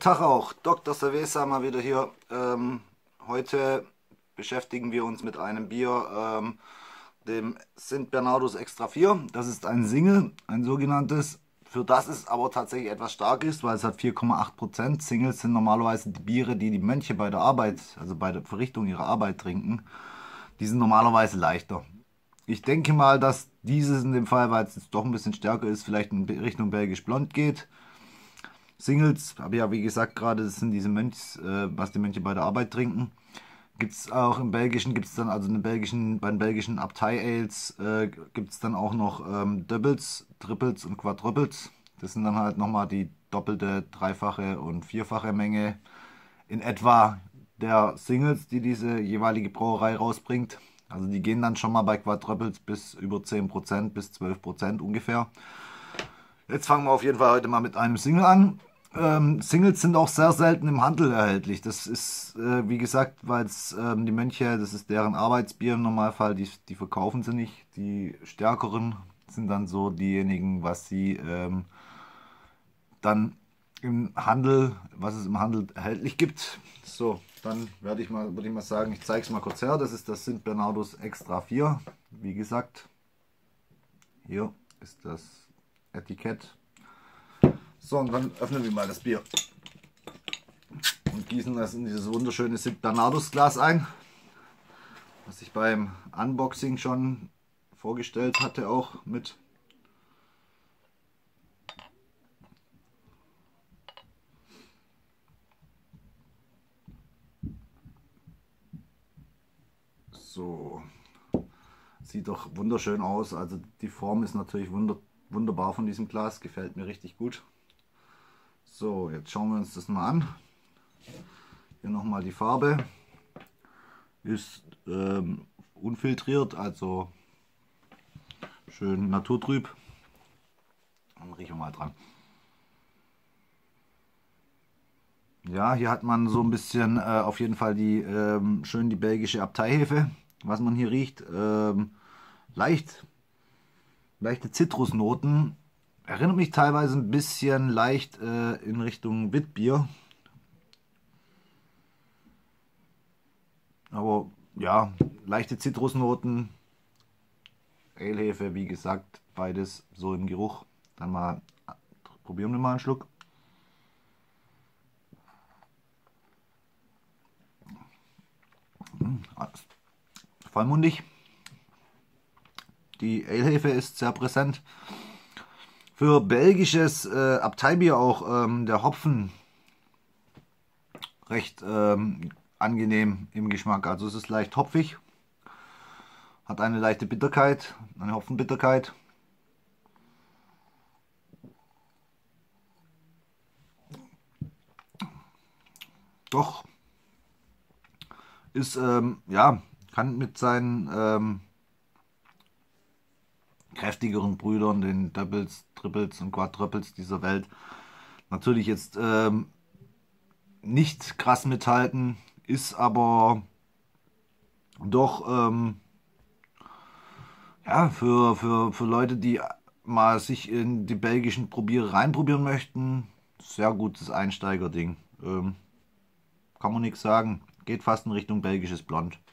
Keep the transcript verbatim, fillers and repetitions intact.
Tag auch, Doktor Cerveza mal wieder hier. Ähm, heute beschäftigen wir uns mit einem Bier, ähm, dem Sint Bernardus Extra vier. Das ist ein Single, ein sogenanntes, für das es aber tatsächlich etwas stark ist, weil es hat vier Komma acht Prozent. Singles sind normalerweise die Biere, die die Mönche bei der Arbeit, also bei der Verrichtung ihrer Arbeit trinken. Die sind normalerweise leichter. Ich denke mal, dass dieses in dem Fall, weil es jetzt doch ein bisschen stärker ist, vielleicht in Richtung Belgisch Blond geht. Singles, habe ich ja wie gesagt gerade, das sind diese Mönchs, äh, was die Mönche bei der Arbeit trinken. Gibt es auch im Belgischen, gibt es dann also in belgischen, bei den belgischen Abtei-Ales äh, gibt es dann auch noch ähm, Doubles, Triples und Quadruples. Das sind dann halt nochmal die doppelte, dreifache und vierfache Menge in etwa der Singles, die diese jeweilige Brauerei rausbringt. Also die gehen dann schon mal bei Quadruples bis über zehn Prozent, bis zwölf Prozent ungefähr. Jetzt fangen wir auf jeden Fall heute mal mit einem Single an. Ähm, Singles sind auch sehr selten im Handel erhältlich. Das ist, äh, wie gesagt, weil es ähm, die Mönche, das ist deren Arbeitsbier im Normalfall, die, die verkaufen sie nicht. Die stärkeren sind dann so diejenigen, was sie ähm, dann im Handel, was es im Handel erhältlich gibt. So, dann werde ich mal, würde ich mal sagen, ich zeige es mal kurz her. Das ist das Sint Bernardus Extra vier. Wie gesagt, hier ist das Etikett. So, und dann öffnen wir mal das Bier und gießen das in dieses wunderschöne Sint Bernardus Glas ein, was ich beim Unboxing schon vorgestellt hatte, auch mit. So, sieht doch wunderschön aus. Also die Form ist natürlich wunder, wunderbar von diesem Glas, gefällt mir richtig gut. So, jetzt schauen wir uns das mal an. Hier nochmal die Farbe. Ist ähm, unfiltriert, also schön naturtrüb. Dann riechen wir mal dran. Ja, hier hat man so ein bisschen äh, auf jeden Fall die ähm, schön die belgische Abteihefe, was man hier riecht. Ähm, leicht, leichte Zitrusnoten. Erinnert mich teilweise ein bisschen leicht äh, in Richtung Witbier. Aber ja, leichte Zitrusnoten. Alehefe, wie gesagt, beides so im Geruch. Dann mal probieren wir mal einen Schluck. Vollmundig. Die Alehefe ist sehr präsent. Für belgisches äh, Abteibier auch ähm, der Hopfen recht ähm, angenehm im Geschmack. Also es ist leicht hopfig, hat eine leichte Bitterkeit, eine Hopfenbitterkeit. Doch ist ähm, ja, kann mit seinen ähm, kräftigeren Brüdern, den Doubles, Triples und Quadruples dieser Welt, natürlich jetzt ähm, nicht krass mithalten, ist aber doch ähm, ja, für, für, für Leute, die mal sich in die belgischen Probiere reinprobieren möchten, sehr gutes Einsteigerding. Ähm, kann man nichts sagen. Geht fast in Richtung belgisches Blond.